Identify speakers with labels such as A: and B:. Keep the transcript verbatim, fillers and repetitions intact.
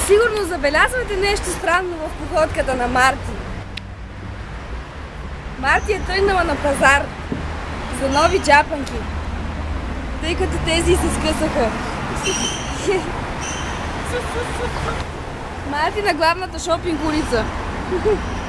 A: Сигурно забелязвате нещо странно в походката на Марти. Марти е тръгнала на пазар за нови джапанки, тъй като тези се скъсаха. Марти на главната шопинг улица.